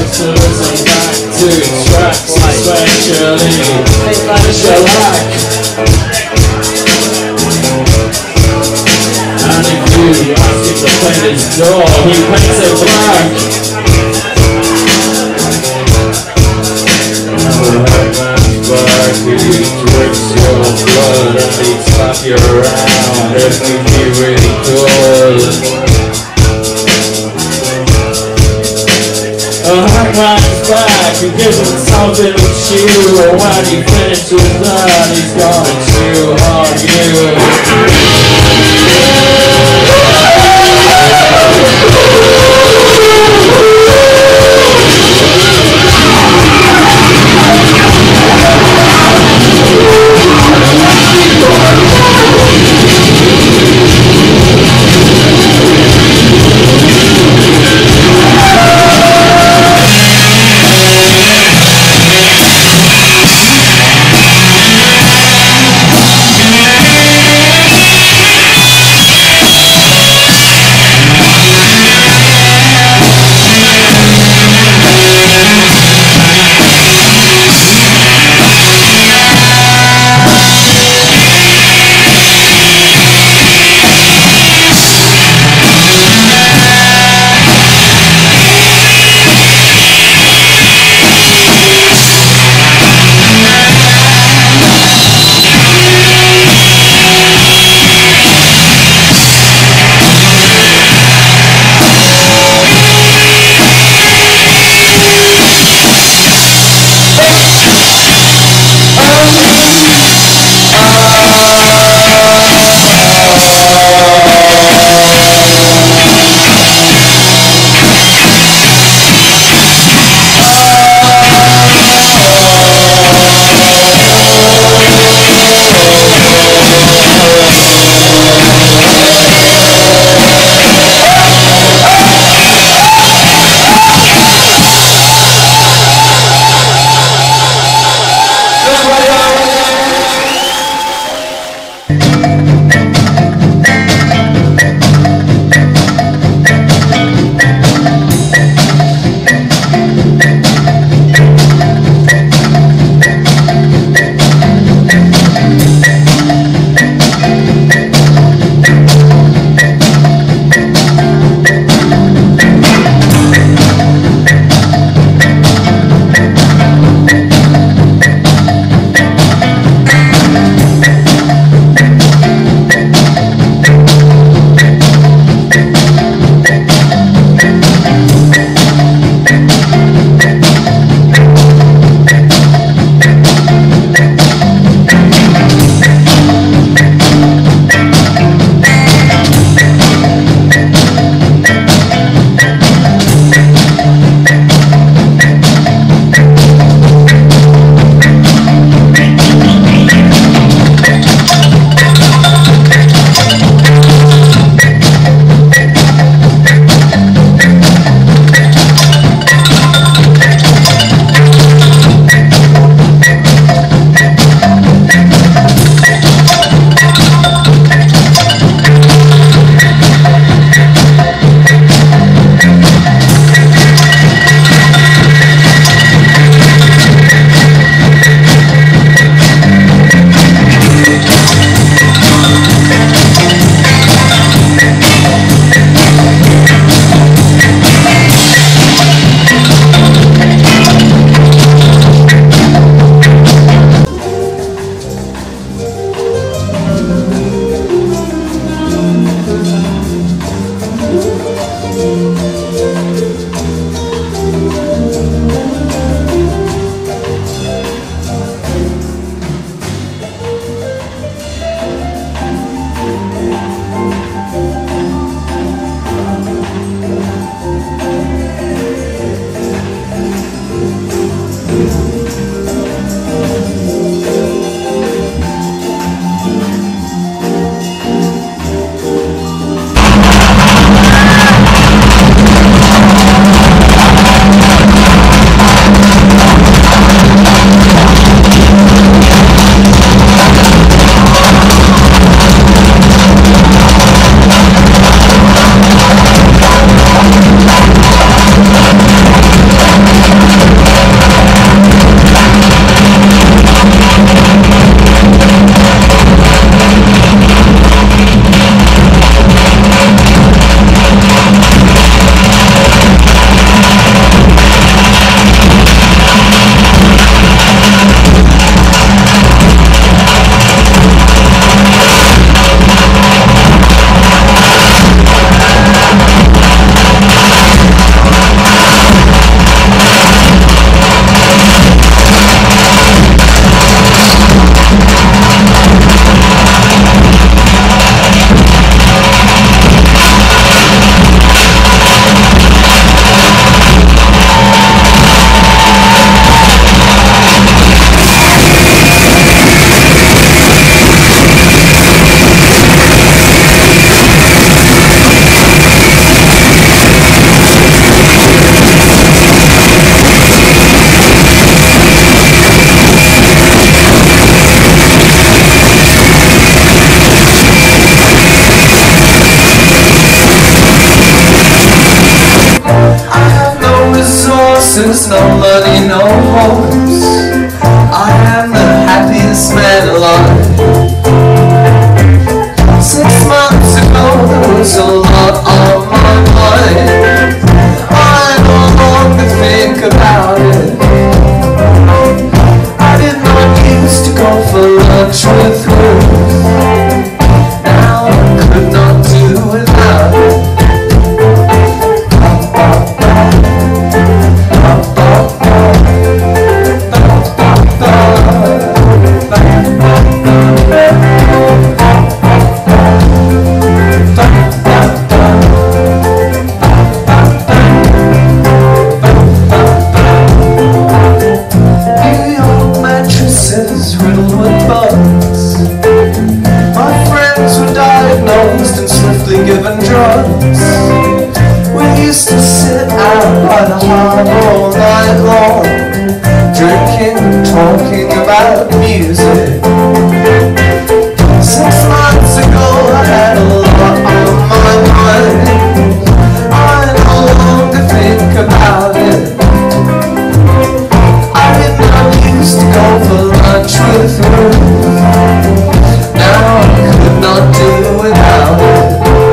to listen back to tracks, especially shellac. And if you ask him to paint his door, he paints it black. Back, he drinks your blood and he slap you around if he really could. A hangman's back, he gives him something to chew, and when he finishes that, he's gonna chew on you. houses, no money, no homes. I am the happiest man alive. 6 months ago there was a lot on my mind. I no longer think about it. I did not used to go for lunch with Ruth. Now I could not do without it. And swiftly given drugs. We used to sit out by the harbor all night long, drinking and talking about music. 6 months ago I had a lot on my mind. I no longer think about it. I did not used to go for lunch with Ruth. Now I could not do without it.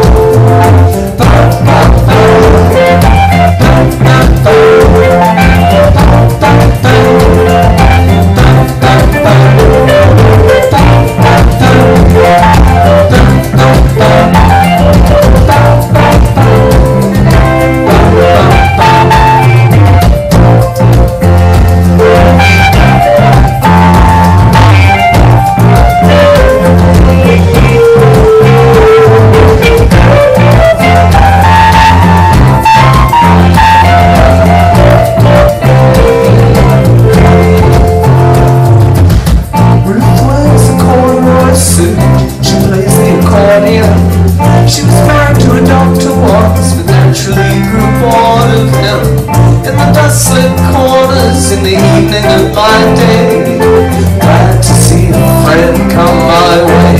She plays the accordion. She was married to a doctor once, but naturally grew bored of him. In the dust-lit corners in the evening of my day, glad to see a friend come my way.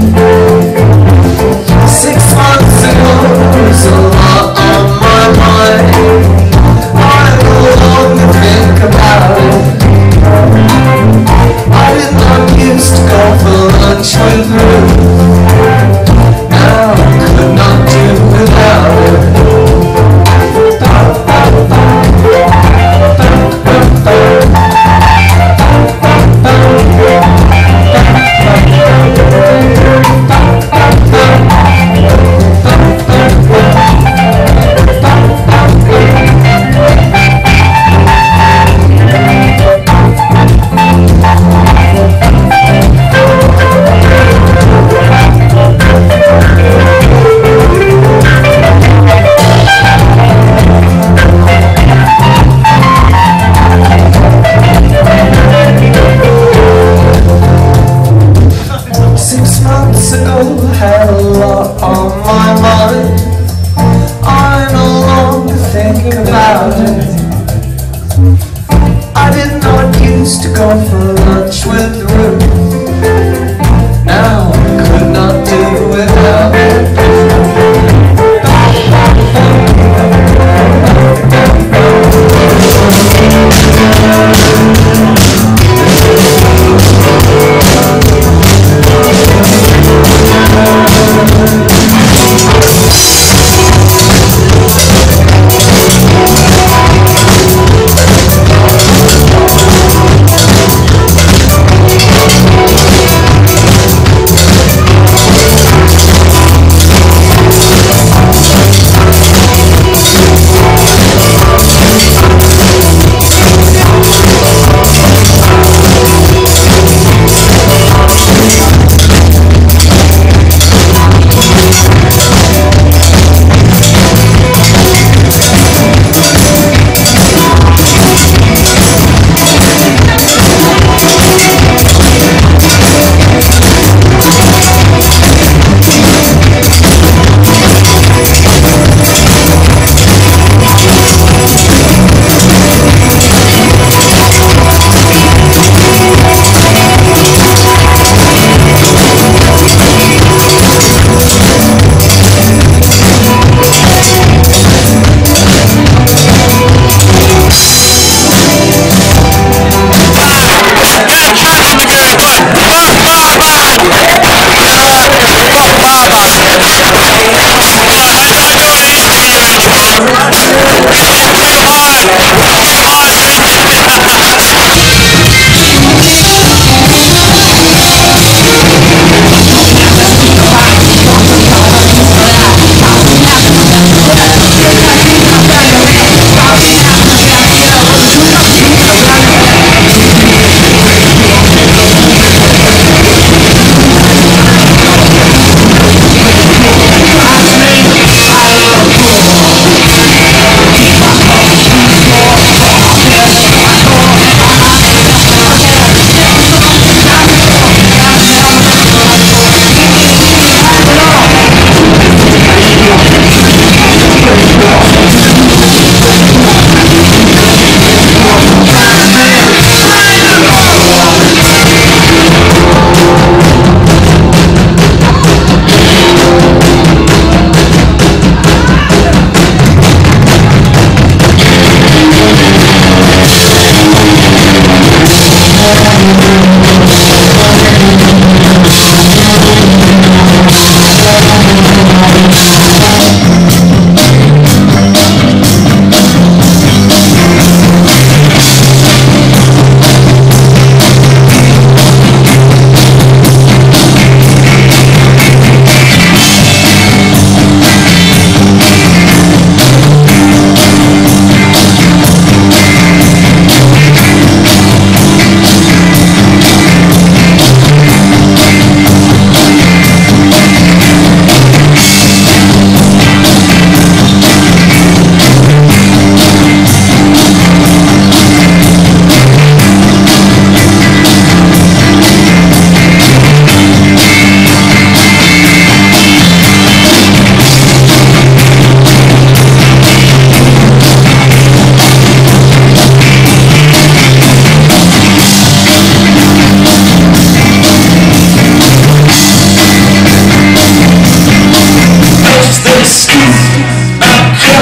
6 months ago there was a lot on my mind. I no longer think about it. I did not used to go for lunch with Ruth. Now I could not do without it.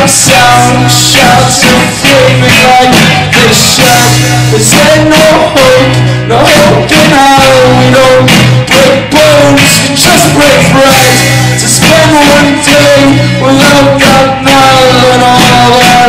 sound, shouts of flaming like the shout. Is there no hope, no hope in hell? We don't break bones, we just break bread. To spend one day without that knell and all that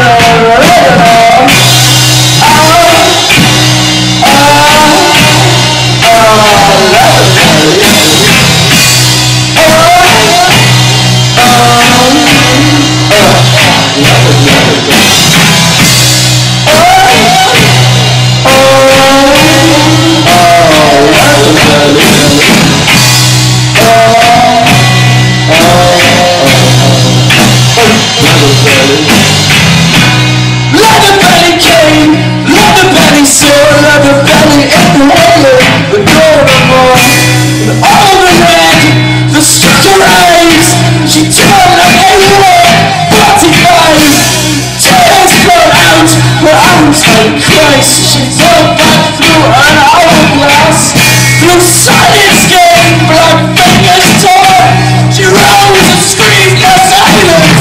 Leather belly came, leather belly saw, leather belly inhaler, the golden boy, and all the red, the structure eyes, she turned like a butterflies, tears flowed out her arms like Christ. She fell back through an hourglass, through silence game, black fingers tore, she rose and screamed in silence.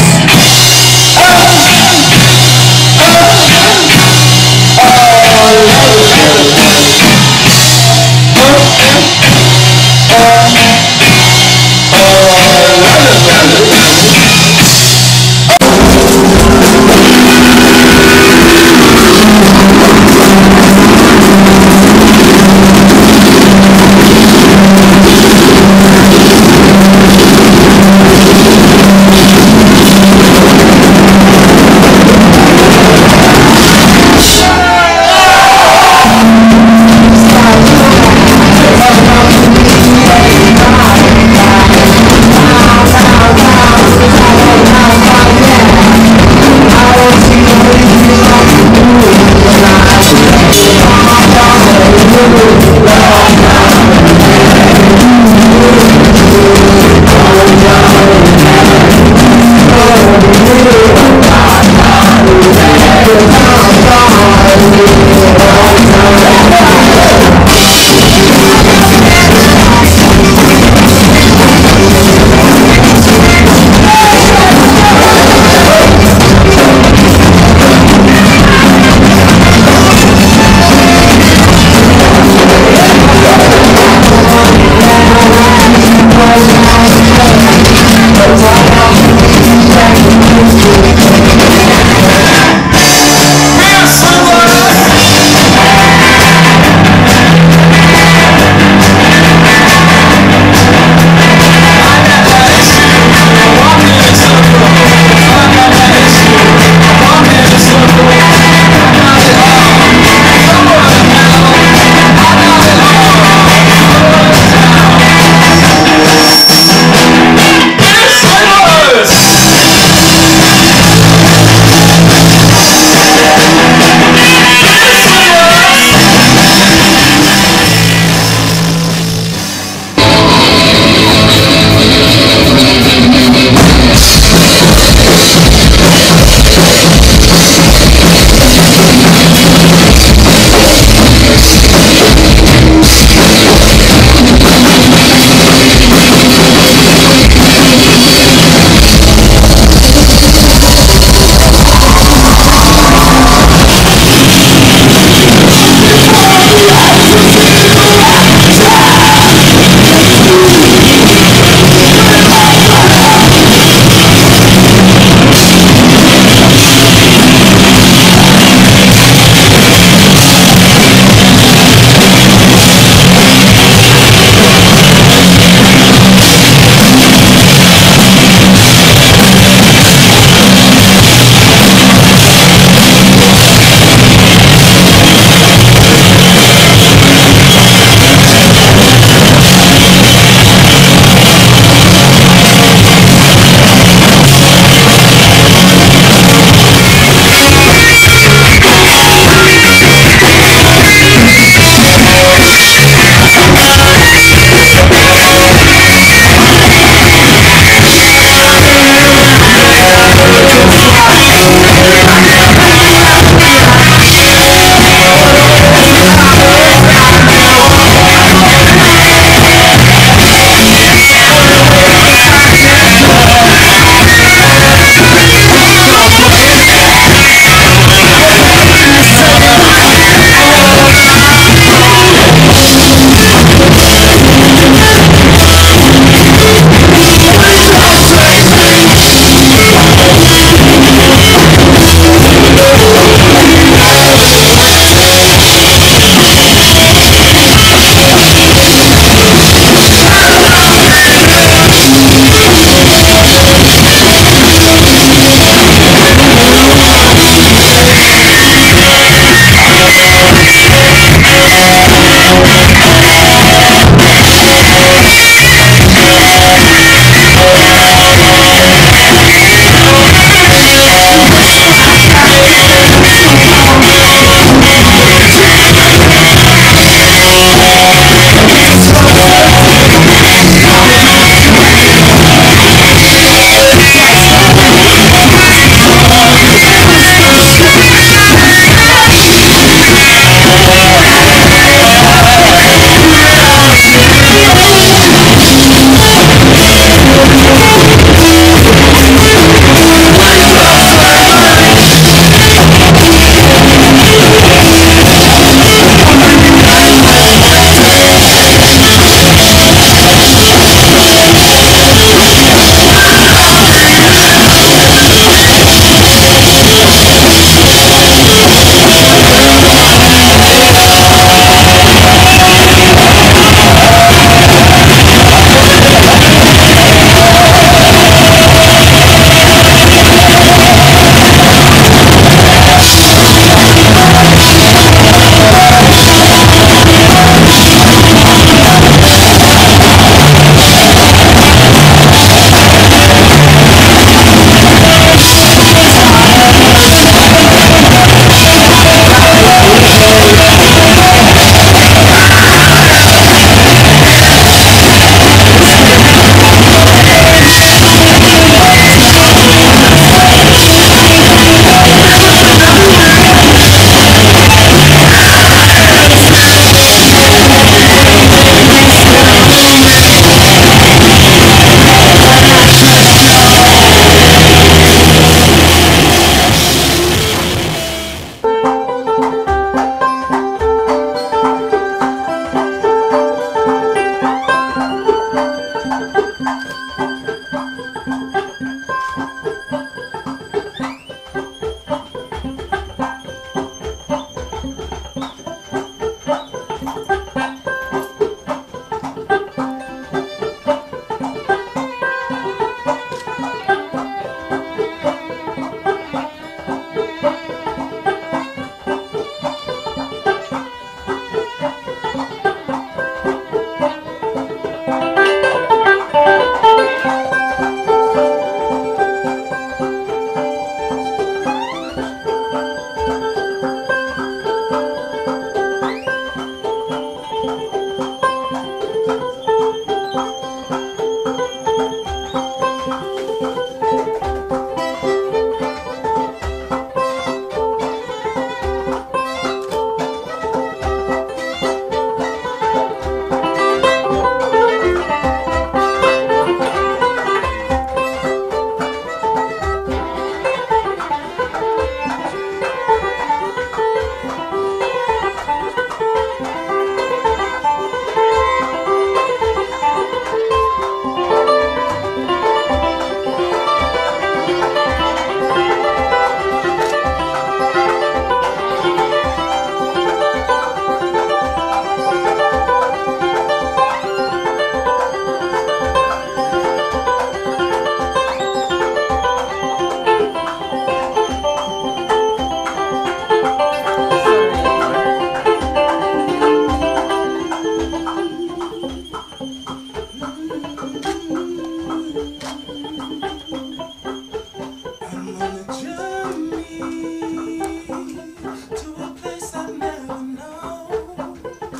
on a journey to a place I've never known.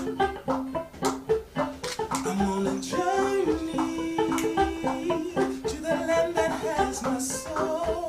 I'm on a journey to the land that has my soul.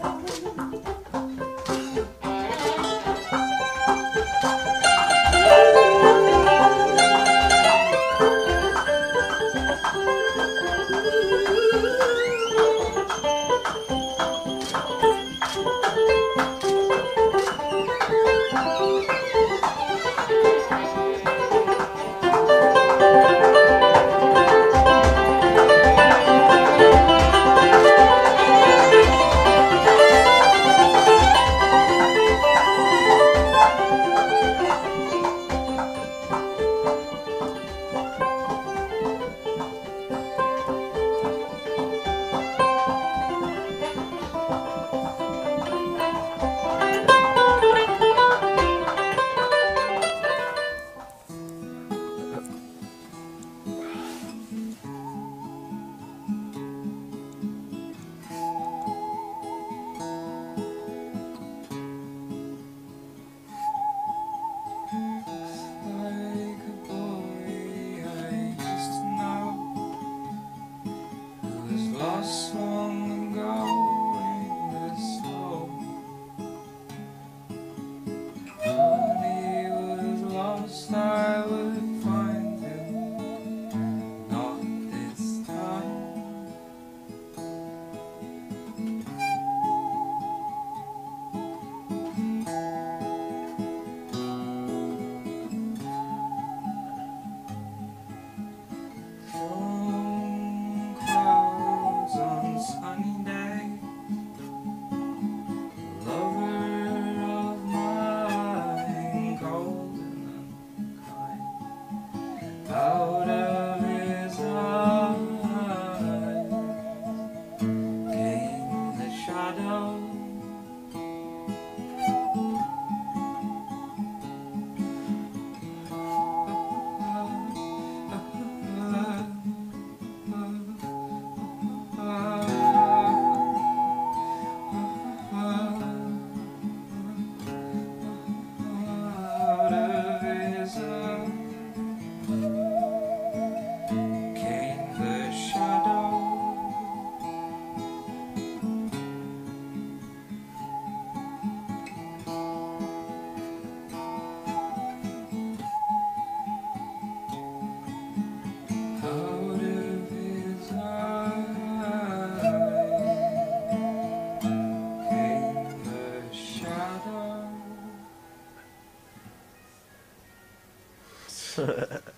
Lost long ago in the snow. When he was lost, I would find him. Not this time. Sunny day, lover of mine, cold and unkind. Out of his eyes came the shadow. Ha ha ha.